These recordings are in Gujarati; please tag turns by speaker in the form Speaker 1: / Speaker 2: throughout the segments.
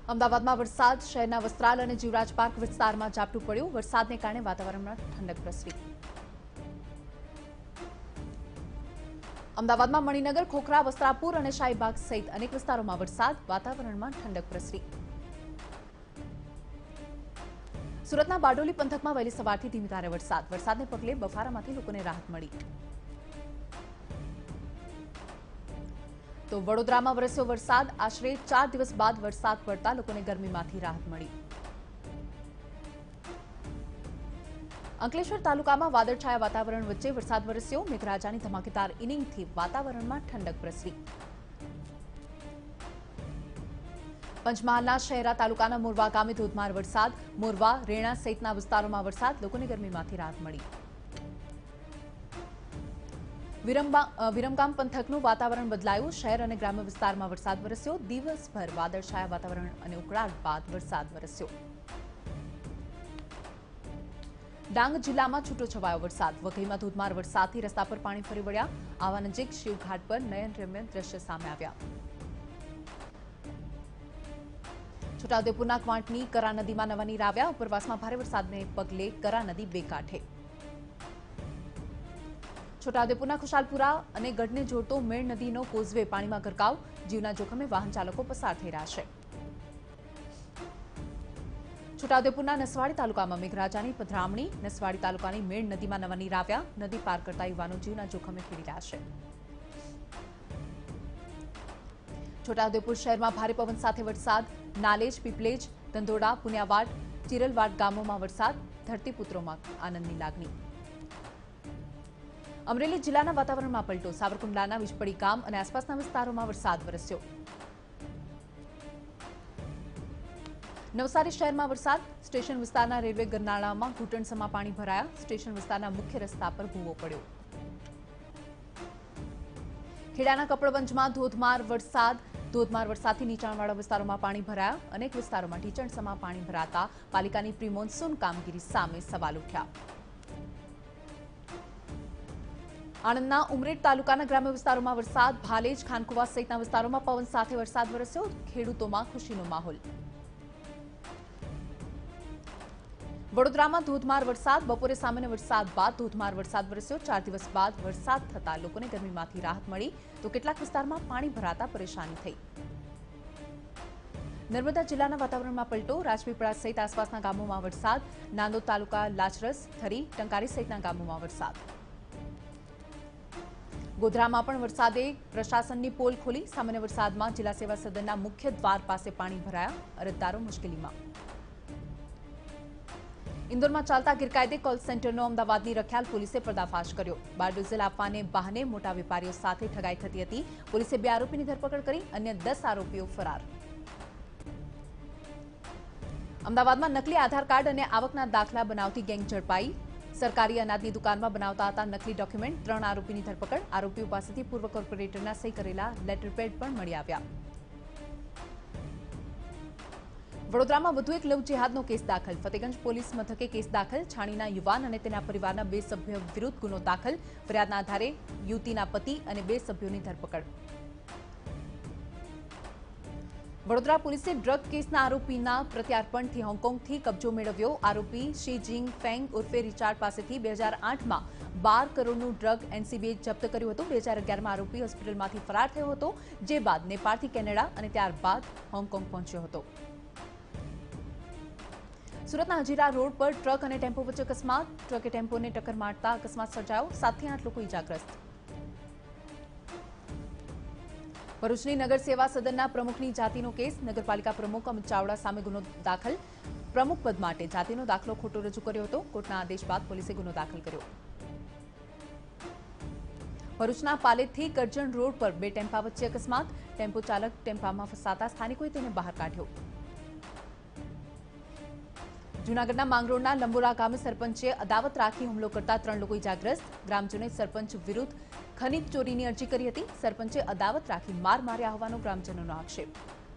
Speaker 1: અમદાવાદમાં વરસાદ શહેરના વસ્ત્રાલ અને જીવરાજ પાર્ક વિસ્તારમાં ઝાપટું પડ્યું. વરસાદને કારણે વાતાવરણમાં ઠંડક પ્રસરી. અમદાવાદમાં મણિનગર, ખોખરા, વસ્ત્રાપુર અને શાહીબાગ સહિત અનેક વિસ્તારોમાં વરસાદ, વાતાવરણમાં ઠંડક પ્રસરી. સુરતના બારડોલી પંથકમાં વહેલી સવારથી ધીમી ધારે વરસાદને પગલે બફારામાંથી લોકોને રાહત મળી. તો વડોદરામાં વરસ્યો વરસાદ. આશરે 4 દિવસ બાદ વરસાદ પડતા લોકોને ગરમીમાંથી રાહત મળી. અંકલેશ્વર તાલુકામાં વાદળછાયા વાતાવરણ વચ્ચે વરસાદ વરસ્યો. મેઘરાજાની ધમાકેદાર ઇનિંગથી વાતાવરણમાં ઠંડક પ્રસરી. પંચમહાલના શહેરા તાલુકાના મોરવા ગામે ધોધમાર વરસાદ. મોરવા, રેણા સહિતના વિસ્તારોમાં વરસાદ, લોકોને ગરમીમાંથી રાહત મળી. વિરમગામ પંથકનું વાતાવરણ બદલાયું. શહેર અને ગ્રામ્ય વિસ્તારમાં વરસાદ વરસ્યો. દિવસભર વાદળછાયા વાતાવરણ અને ઉકળાટ બાદ વરસાદ વરસ્યો. ડાંગ જિલ્લામાં છૂટોછવાયો વરસાદ. વઘઈમાં ધોધમાર વરસાદથી રસ્તા પર પાણી ફરી વળ્યા. આવા નજીક શિવઘાટ પર નયનરમ્ય દ્રશ્ય સામે આવ્યા. છોટાઉદેપુરના ક્વાંટની કરા નદીમાં નવા નીર આવ્યા. ઉપરવાસમાં ભારે વરસાદને પગલે કરા નદી બે કાંઠે. છોટાઉદેપુરના ખુશાલપુરા અને ગઢને જોડતો મેણ નદીનો કોઝવે પાણીમાં ગરકાવ. જીવના જોખમે વાહન ચાલકો પસાર થઈ રહ્યા છે. છોટાઉદેપુરના નસવાડી તાલુકામાં મેઘરાજાની પધરામણી. નસવાડી તાલુકાની મેણ નદીમાં નવા નીર આવ્યા. નદી પાર કરતા યુવાનો જીવના જોખમે ખેડી રહ્યા છે. છોટાઉદેપુર શહેરમાં ભારે પવન સાથે વરસાદ. નાલેજ, પીપલેજ, ધંધોડા, પુનિયાવાડ, ચિરલવાડ ગામોમાં વરસાદ. ધરતીપુત્રોમાં આનંદની લાગણી. અમરેલી જિલ્લાના વાતાવરણમાં પલટો. સાવરકુંડલાના વિજપડી ગામ અને આસપાસના વિસ્તારોમાં વરસાદ વરસ્યો. નવસારી શહેરમાં વરસાદ. સ્ટેશન વિસ્તારના રેલવે ગરનાળામાં ઘૂંટણસમાં પાણી ભરાયા. સ્ટેશન વિસ્તારના મુખ્ય રસ્તા પર ભૂવો પડ્યો. ખેડાના કપડવંજમાં ધોધમાર વરસાદથી નીચાણવાળા વિસ્તારોમાં પાણી ભરાયા. અનેક વિસ્તારોમાં ઢીચણસમાં પાણી ભરાતા પાલિકાની પ્રી મોન્સૂન કામગીરી સામે સવાલ ઉઠ્યા. આણંદના ઉમરેઠ તાલુકાના ગ્રામ્ય વિસ્તારોમાં વરસાદ. ભાલેજ, ખાનકુવા સહિતના વિસ્તારોમાં પવન સાથે વરસાદ વરસ્યો. ખેડૂતોમાં ખુશીનો માહોલ. વડોદરામાં ધોધમાર વરસાદ. બપોરે સામાન્ય વરસાદ બાદ ધોધમાર વરસાદ વરસ્યો. 4 દિવસ બાદ વરસાદ થતા લોકોને ગરમીમાંથી રાહત મળી, તો કેટલાક વિસ્તારમાં પાણી ભરાતા પરેશાની થઈ. નર્મદા જિલ્લાના વાતાવરણમાં પલટો. રાજપીપળા સહિત આસપાસના ગામોમાં વરસાદ. નાંદોદ તાલુકા લાચરસ, થરી, ટંકારી સહિતના ગામોમાં વરસાદ. ગોધરામાં પણ વરસાદે પ્રશાસનની પોલ ખોલી. સામાન્ય વરસાદમાં જિલ્લા સેવા સદનના મુખ્ય દ્વાર પાસે પાણી ભરાયા. અરજદારો મુશ્કેલીમાં. ઇન્દોરમાં ચાલતા ગેરકાયદે કોલ સેન્ટરનો અમદાવાદની રખિયાલ પોલીસે પર્દાફાશ કર્યો. બારડોઝલ આપવાને બહાને મોટા વેપારીઓ સાથે ઠગાઈ થતી હતી. પોલીસે 2 આરોપીની ધરપકડ કરી. અન્ય 10 આરોપીઓ ફરાર. અમદાવાદમાં નકલી આધાર કાર્ડ અને આવકના દાખલા બનાવતી ગેંગ ઝડપાઈ. સરકારી અનાજની દુકાનમાં બનાવતા હતા નકલી ડોક્યુમેન્ટ. 3 આરોપીની ધરપકડ. આરોપીઓ પાસેથી પૂર્વ કોર્પોરેટરના સહી કરેલા લેટરપેડ પણ મળી આવ્યા. વડોદરામાં વધુ એક લવ જેહાદનો કેસ દાખલ. ફતેગંજ પોલીસ મથકે કેસ દાખલ. છાણીના યુવાન અને તેના પરિવારના 2 સભ્યો વિરુદ્ધ ગુનો દાખલ. ફરિયાદના આધારે યુવતીના પતિ અને 2 સભ્યોની ધરપકડ. વડોદરા પોલીસે ડ્રગ કેસના આરોપીના પ્રત્યાર્પણથી હોંગકોંગથી કબજો મેળવ્યો. આરોપી શી જિંગ ફેંગ ઉર્ફે રિચાર્ડ પાસેથી 2008માં 12 કરોડનું ડ્રગ એનસીબીએ જપ્ત કર્યું હતું. 2011માં આરોપી હોસ્પિટલમાંથી ફરાર થયો હતો, જે બાદ નેપાળથી કેનેડા અને ત્યારબાદ હોંગકોંગ પહોંચ્યો હતો. સુરતના હજીરા રોડ પર ટ્રક અને ટેમ્પો વચ્ચે અકસ્માત. ટ્રકે ટેમ્પોને ટક્કર મારતા અકસ્માત સર્જાયો. 7 થી 8 લોકો ઇજાગ્રસ્ત. ભરૂચની નગર સેવા સદનના પ્રમુખની જાતિનો કેસ. નગરપાલિકા પ્રમુખ અમિત ચાવડા સામે ગુનો દાખલ. પ્રમુખ પદ માટે જાતિનો દાખલો ખોટો રજૂ કર્યો હતો. કોર્ટના આદેશ બાદ પોલીસે ગુનો દાખલ કર્યો. ભરૂચના પાલેથી કરજણ રોડ પર 2 ટેમ્પા વચ્ચે અકસ્માત. ટેમ્પો ચાલક ટેમ્પામાં ફસાતા સ્થાનિકોએ તેને બહાર કાઢ્યો. જૂનાગઢના માંગરોળના લંબોરા ગામે સરપંચે અદાવત રાખી હુમલો કરતા 3 લોકો ઇજાગ્રસ્ત. ગ્રામજનોએ સરપંચ વિરુદ્ધ ખનીજ ચોરીની અરજી કરી હતી. સરપંચે અદાવત રાખી માર માર્યા હોવાનો ગ્રામજનોનો આક્ષેપ.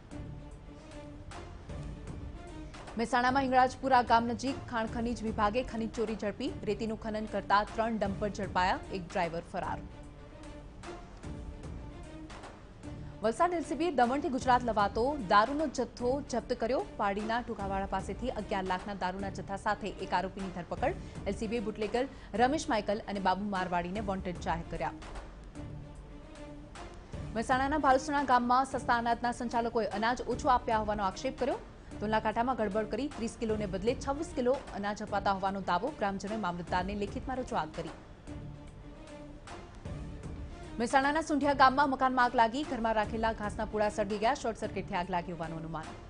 Speaker 1: મહેસાણામાં હિંગળાજપુરા ગામ નજીક ખાણ ખનીજ વિભાગે ખનીજ ચોરી ઝડપી. રેતીનું ખનન કરતા 3 ડમ્પર ઝડપાયા. 1 ડ્રાઈવર ફરાર. વલસાડ એલસીબીએ દમણથી ગુજરાત લવાતો દારૂનો જથ્થો જપ્ત કર્યો. પારડીના ટૂંકાવાડા પાસેથી 11 લાખના દારૂના જથ્થા સાથે એક આરોપીની ધરપકડ. એલસીબીએ બુટલેગર રમેશ માઇકલ અને બાબુ મારવાડીને વોન્ટેડ જાહેર કર્યા. મહેસાણાના ભાલુસણા ગામમાં સસ્તા અનાજના સંચાલકોએ અનાજ ઓછું આપ્યા હોવાનો આક્ષેપ કર્યો. તુલનાકાંઠામાં ગડબડ કરી 30 કિલોને બદલે 26 કિલો અનાજ અપાતા હોવાનો દાવો. ગ્રામજનોએ મામલતદારને લેખિતમાં રજૂઆત કરી. મહેસાણાના સુંઢિયા ગામમાં મકાનમાં આગ લાગી. ઘરમાં રાખેલા ઘાસના પૂળા સળગી ગયા. શોર્ટ સર્કિટથી આગ લાગી હોવાનું અનુમાન.